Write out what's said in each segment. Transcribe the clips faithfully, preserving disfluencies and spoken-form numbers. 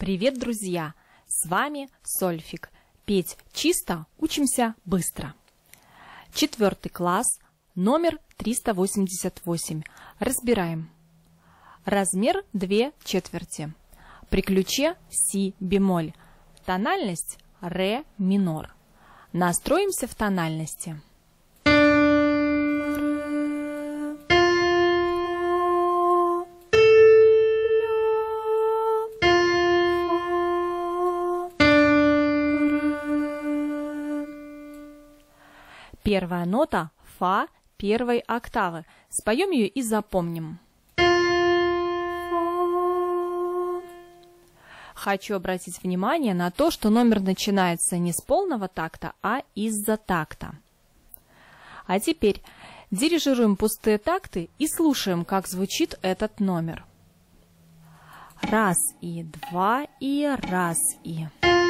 Привет, друзья! С вами Сольфик. Петь чисто, учимся быстро. Четвертый класс, номер триста восемьдесят восемь. Разбираем. Размер две четверти. При ключе си бемоль. Тональность ре минор. Настроимся в тональности. Первая нота фа первой октавы. Споем ее и запомним. Хочу обратить внимание на то, что номер начинается не с полного такта, а из-за такта. А теперь дирижируем пустые такты и слушаем, как звучит этот номер. Раз и два и раз и.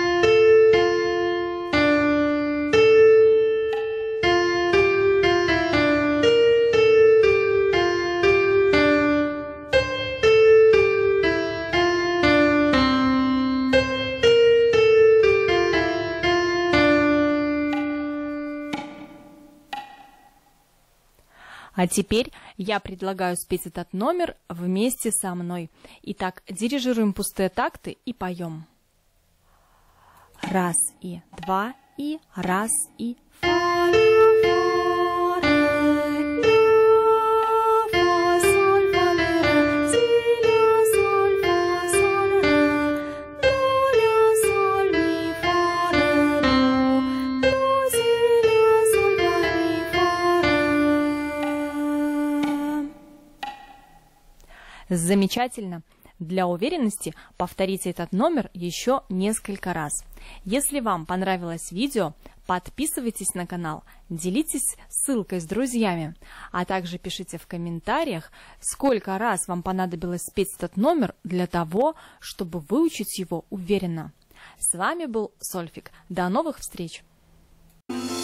А теперь я предлагаю спеть этот номер вместе со мной. Итак, дирижируем пустые такты и поем. Раз и два и раз и. Фа, ля, фа, ре, ля, фа, соль, фа, ля, ре, си, ля, соль, фа, соль, ре, до, ля, соль, ми, фа, ре, до, до, си, ля, соль, фа, ми, фа, ре. Замечательно! Для уверенности повторите этот номер еще несколько раз. Если вам понравилось видео, подписывайтесь на канал, делитесь ссылкой с друзьями, а также пишите в комментариях, сколько раз вам понадобилось спеть этот номер для того, чтобы выучить его уверенно. С вами был Сольфик. До новых встреч!